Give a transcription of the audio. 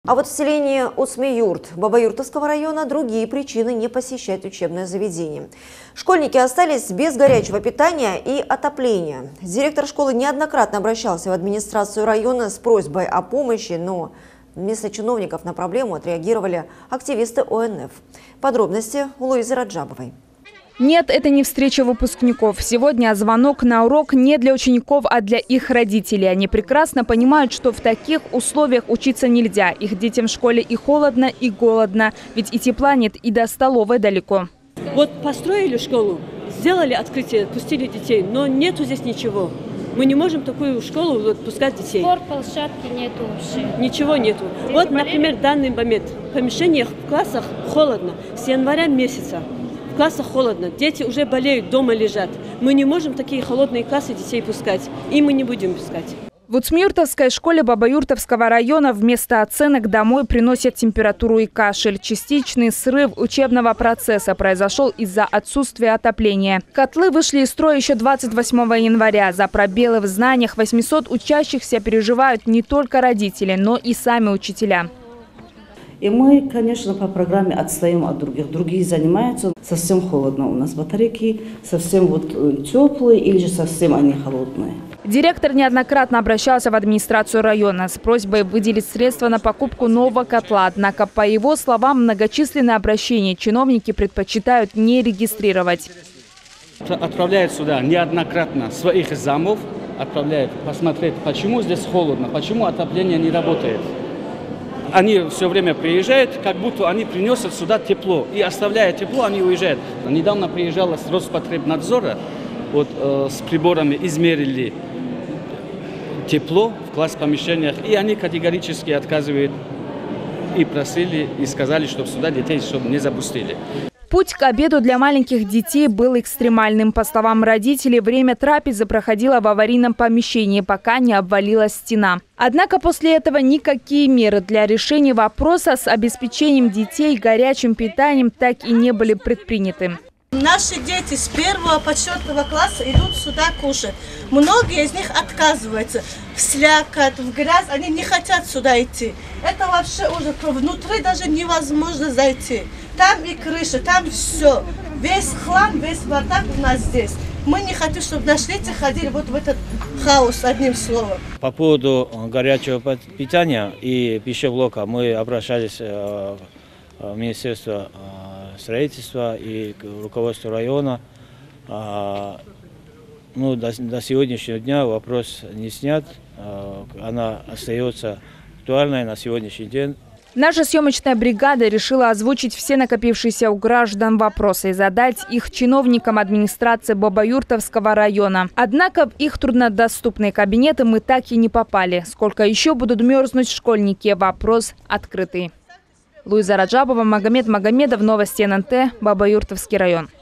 А вот в селении Усмеюрт Бабаюртовского района другие причины не посещать учебное заведение. Школьники остались без горячего питания и отопления. Директор школы неоднократно обращался в администрацию района с просьбой о помощи, но вместо чиновников на проблему отреагировали активисты ОНФ. Подробности у Луизы Раджабовой. Нет, это не встреча выпускников. Сегодня звонок на урок не для учеников, а для их родителей. Они прекрасно понимают, что в таких условиях учиться нельзя. Их детям в школе и холодно, и голодно. Ведь и тепла нет, и до столовой далеко. Вот построили школу, сделали открытие, пустили детей, но нету здесь ничего. Мы не можем такую школу пускать детей. Спортплощадки нету вообще. Ничего нету. Вот, например, данный момент. В помещениях, в классах холодно. С января месяца. В классах холодно. Дети уже болеют, дома лежат. Мы не можем такие холодные классы детей пускать. И мы не будем пускать. В Усмеюртовской школе Бабаюртовского района вместо оценок домой приносят температуру и кашель. Частичный срыв учебного процесса произошел из-за отсутствия отопления. Котлы вышли из строя еще 28 января. За пробелы в знаниях 800 учащихся переживают не только родители, но и сами учителя. И мы, конечно, по программе отстаем от других. Другие занимаются. Совсем холодно у нас батарейки, совсем теплые или же совсем они холодные. Директор неоднократно обращался в администрацию района с просьбой выделить средства на покупку нового котла. Однако, по его словам, многочисленные обращения чиновники предпочитают не регистрировать. Отправляют сюда неоднократно своих замов, отправляют посмотреть, почему здесь холодно, почему отопление не работает. Они все время приезжают, как будто они приносят сюда тепло. И оставляя тепло, они уезжают. Недавно приезжала с Роспотребнадзора, с приборами измерили тепло в класс-помещениях. И они категорически отказывают и просили, и сказали, чтобы сюда детей не запустили. Путь к обеду для маленьких детей был экстремальным. По словам родителей, время трапезы проходило в аварийном помещении, пока не обвалилась стена. Однако после этого никакие меры для решения вопроса с обеспечением детей горячим питанием так и не были предприняты. Наши дети с 1 по 4 класса идут сюда кушать. Многие из них отказываются. В слякоть, в грязь, они не хотят сюда идти. Это вообще уже внутри даже невозможно зайти. Там и крыша, там все. Весь хлам, весь бардак у нас здесь. Мы не хотим, чтобы наши дети ходили в этот хаос, одним словом. По поводу горячего питания и пищеблока мы обращались в Министерство строительства и к руководству района. До сегодняшнего дня вопрос не снят. Она остается актуальной на сегодняшний день. Наша съемочная бригада решила озвучить все накопившиеся у граждан вопросы и задать их чиновникам администрации Бабаюртовского района. Однако в их труднодоступные кабинеты мы так и не попали. Сколько еще будут мерзнуть школьники? Вопрос открытый. Луиза Раджабова, Магомед Магомедов, новости ННТ, Бабаюртовский район.